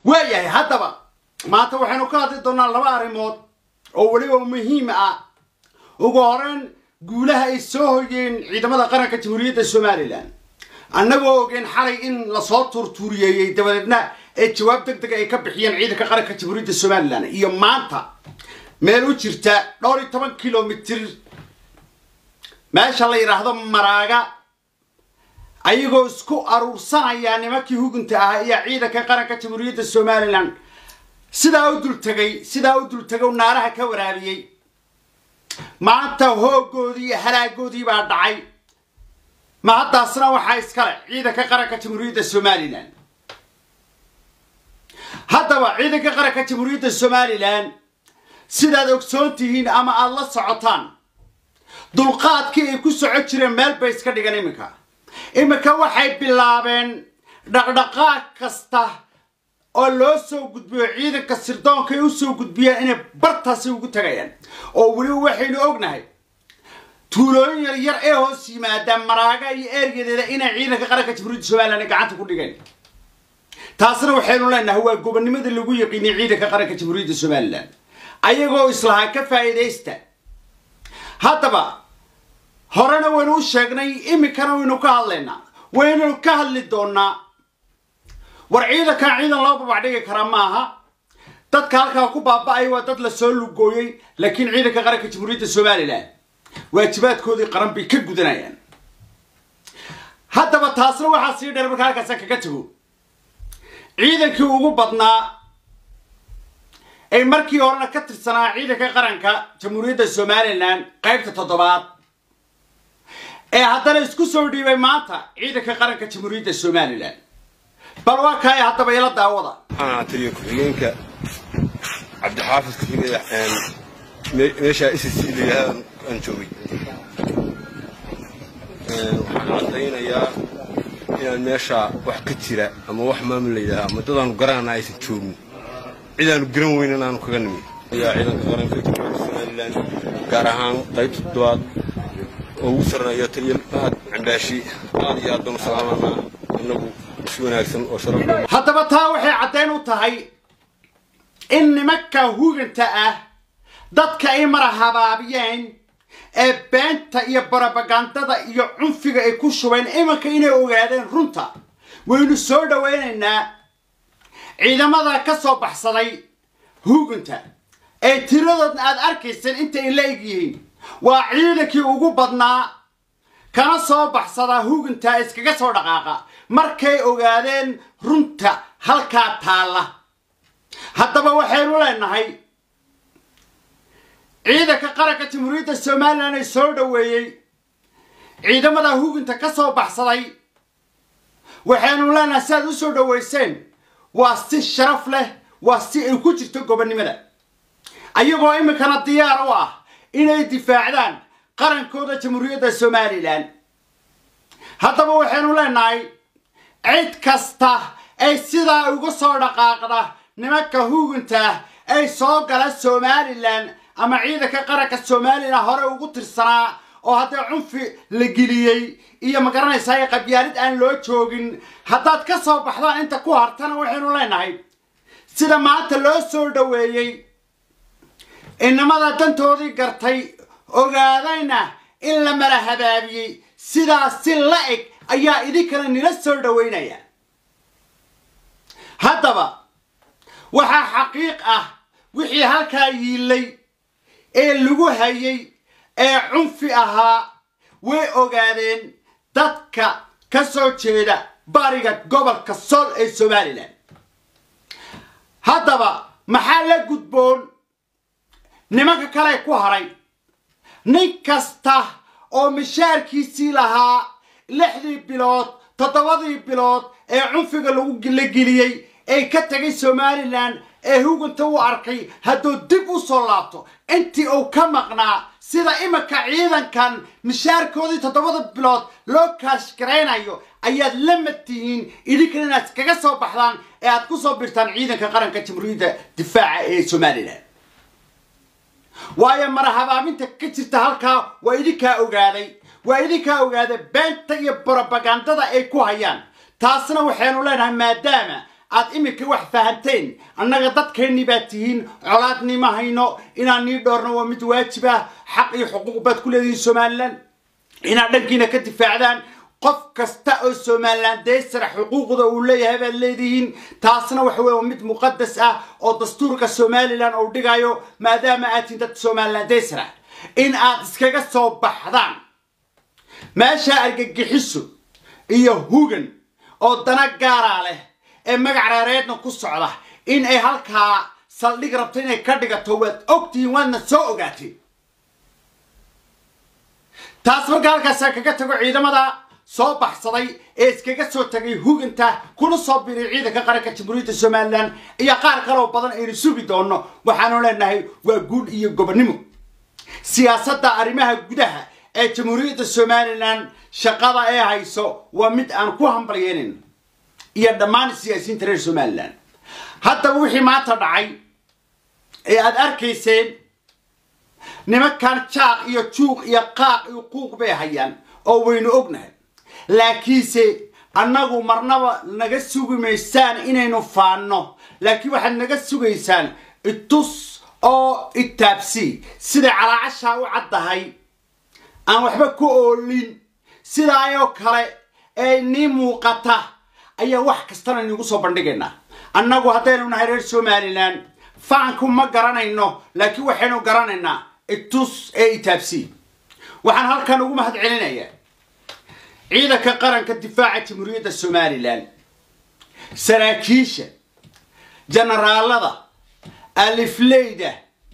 waayahay haddaba maanta waxaynu ka hadli doonaa laba arrimood oo weliba muhiim ah. ugu horreyn guulaha ay soo hoyeen ciidamada qaranka jamhuuriyadda Soomaaliland annagoo ogeen xalay in la soo turturiyay dabadeedna ay jawaab degdeg ay ka bixiyeen ciidanka qaranka jamhuuriyadda Soomaaliland iyo maanta meel u jirta 12 kilomitir meesha la yiraahdo Maraaga ayagoo isku aruursanaya nimankii hugunta ah iyo ciidanka qaranka jamhuuriyadda Soomaaliland sidaa u dul tagay naaraha ka waraabiyay maanta hoogoodii halaagoodii baa dhacay maadaasna waxa iskale ciidanka qaranka jamhuuriyadda Soomaaliland. haddaba ciidanka qaranka jamhuuriyadda Soomaaliland sidaad ogsoontihiin ama aad la socotaan dulqaadkii ay ku socon jireen meel bay iska dhigan imika waxay bilaabeen dhaqdhaqaaq kasta oo loo soo gudbiyo ciidanka sirdoonka ay u soo gudbiyaan inay bartaasi ugu tagayaan oo wali waxaynu ognahay tuulooyin yar ee hoos yimaada Maraaga iyo ereyadeeda inay ciidanka qaranka jamhuuriyadda Soomaaliland gacanta ku dhigeen. taasna waxaynu leenahay waa gobonimada lagu yaqiinay ciidanka qaranka jamhuuriyadda Soomaaliland ayagoo islaha ka faa'iideysta. haddaba horena waynu sheegnay imikana waynu ka hadlaynaa waynu ka hadli doonaa war ciidan loo babacdhigi kara maaha dadka halka ku baaba'ay waa dad la soo lugooyay laakiin ciidanka qaranka jamhuuriyadda Soomaaliland waajibaadkoodii qaran bay ka gudanayaan. haddaba taasna waxa sii dheer marka halkaas kaga tago ciidankii ugu badnaa ay markii horena ka tirsanaa ciidanka qaranka jamhuuriyadda Soomaaliland qaybta 7 ee haddana isku soo dhiibay maanta ciidanka qaranka jamhuuriyadda Soomaaliland bal waa kay haddaba ila daawada أنا أتري كفينك عبد الحافظ كفينك ماشى إسسي لي أنشوي وحنا عطينا يا ماشى وحكتيرة أما وحما من ليها ما تضان قرانا عايز تشوفني إذا نقرن وين أنا نكغنمي يا إذا قرن في السودان قراهان طيب الدواد ووصلنا يا تري عنداشي هذه يا دون سلامنا إنه haddaba taa waxay caddeyn u tahay in nimanka huganta ah dadka ay marahabaabiyeen ee beenta iyo propagandada iyo cunfiga ay ku shubeen imanka inay ogaadeen runta. waynu soo dhaweynaynaa ciidamada ka soo baxsaday huganta ee tiradoodna aad arkayseen inta ay leeyihiin waa ciidankii ugu badnaa kana soo baxsada huganta iskaga soo dhaqaaqa markay ogaadeen runta halka taala. haddaba waxaynu leenahay ciidanka qaranka jamhuuriyadda Soomaaliland ay soo dhaweeyay ciidamada huganta ka soo baxsaday waxaynu leenahay saad u soo dhaweyseen waa si sharaf leh waa si ay ku jirto gobonimada ayagoo imikana diyaar u ah inay difaacdaan qarankooda jamhuuriyadda Soomaaliland. haddaba waxaynu leenahay cid kasta ay sidaa uga soo dhaqaaqda nimanka huganta ay soo gala Soomaaliland ama ciidanka qaranka Soomaaliland hore ugu tirsanaa oo hadda cunfi la geliyay iyo ma garanaysaa qabyaalad aan loo joogin haddaad ka soo baxdaan inta ku hartana waxaynu leenahay sida maanta loo soo dhaweeyay inamada dantoodii gartay ogaadayna in la mara habaabiyay sidaas si la eg ayaa idinkana nila soo dhaweynaya. haddaba waxa xaqiiq ah wixii halkaa yiilay ee lagu hayay ee cunfi ahaa way ogaadeen dadka ka soo jeeda bariga gobolka Sool ee Soomaaliland. haddaba maxaa la gudboon nimanka kale ku haray nin kasta oo mishaarkiisii lahaa 6 bilood 7 bilood ee cunfiga lagu geliyay ay ka tagay Soomaaliland ee huganta u arkay hadduu dib u soo laabto intii uu ka maqnaa sida imika ciidankan mishaarkoodii 7 bilood loo kaash gareynayo ayaad la matihiin idinkana inaad kaga soo baxdaan ee aad ku soo birtaan ciidanka qaranka jamhuuriyadda difaaca ee Soomaaliland. waayo marahabaaminta ka jirta halkaa waa idinkaa ogaaday beenta iyo propagandada ay ku hayaan taasna waxaanu leenahay maadaama aad imika wax fahanteen annaga dadkeenni baad tihiin colaadni ma hayno inaan nii dhoorno waa mid waajib ah xaq iyo xuquuq baad ku leedihiin somalilan inaad dhankiina ka difaacdaan qof kasta oo somalilan deysara xuquuqda uu leeyahay baad leedihiin taasna waxa weeye mid muqadas ah oo dastuurka somalilan uu dhigayo maadaama aad tihiin dad somalilan deysara in aad iskaga soo baxdaan meesha argagixiso iyo hugan oo dana gaara leh ee magac reereedna ku socda in ay halkaa saldhig rabto inay ka dhigato waad ogtihiin waadna soo ogaatay taas marka halkaasa kaga tago ciidamada soo baxsaday ee iskaga soo tagay huganta kuna soo biray ciidanka qaranka jamhuuriyadda somalilan iyo qaar kale oo badan aynu sugi doono waxaanu leenahay waa guul iyo gobonnimo siyaasadda arrimaha gudaha ee jamhuuriyadda somalilan shaqada ee hayso waa mid aan ku hambalyeenin iyo dhammaan siyaasiyiinta reer somalilan haddaba wixii maanta dhacay ee aad arkayseen nimankan jaaq iyo juuq iyo qaaq iyo quuq bay hayaan oo waynu ognahay laakiinse annagu marnaba naga sugi maysaan inaynu faanno laakiin waxaad naga sugaysaan itus oo itaabsi sida calaacashaa u caddahay aan waxba ku oolin sidaayoo kale ee nii muuqata ayaa wax kastana nigu soo bandhigaynaa annagu haddaynu nahay reer somalilan faanku ma garanayno laakiin waxaynu garanaynaa itus ee itaabsi waxaan halkan ugu mahad celinayaa ciidanka qaranka difaaca jamhuuriyadda somalilan saraakiisha generaalada alifleyda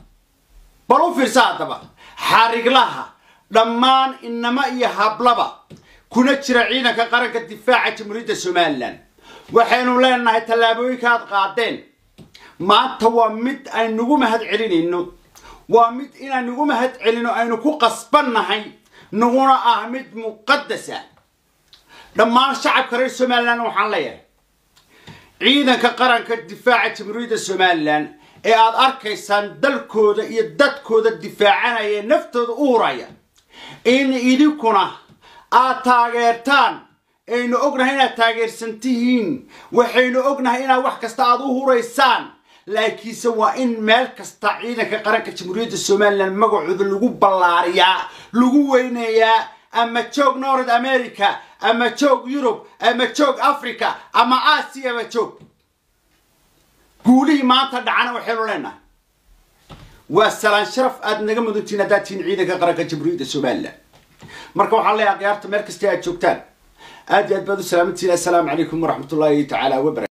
bal u fiirsa haddaba xariglaha dhammaan inama iyo hablaba kuna jira ciidanka qaranka difaaca jamhuuriyadda somalilan waxaynu leenahay tallaabooyinka aad qaadeen maanta waa mid aynugu mahad celinayno waa mid inaan nugu mahad celino aynu ku qasbannahay nuguna ah mid muqadasa dhammaan shacabka reer somalilan waxaan leeyahay ciidanka qaranka difaaca jamhuuriyadda somalilan ee aad arkaysaan dalkooda iyo dadkooda difaacanaya naftooda u huraya in idinkuna aad taageertaan aynu ognahay inaad taageersan tihiin waxaynu ognahay inaad wax kasta aad u huraysaan laakiinse waa in meel kasta ciidanka qaranka jamhuuriyadda somalilan magacooda lagu ballaariyaa lagu weynayaa ama joog north america ama joog yurub ama joog africa ama aasiya ama joog guulihii maanta dhacana waxaynu leenahay waa salaan sharaf aad naga mudantiin haddaad tihiin ciidanka qaranka jamhuuriyadda somalilan marka waxaan leeyahay khiyaarta meel kasta aad joogtaan aad iyo aad baad u salaamantiin assalaamu calaykum waraxmatullaahi tacaala wabarakatu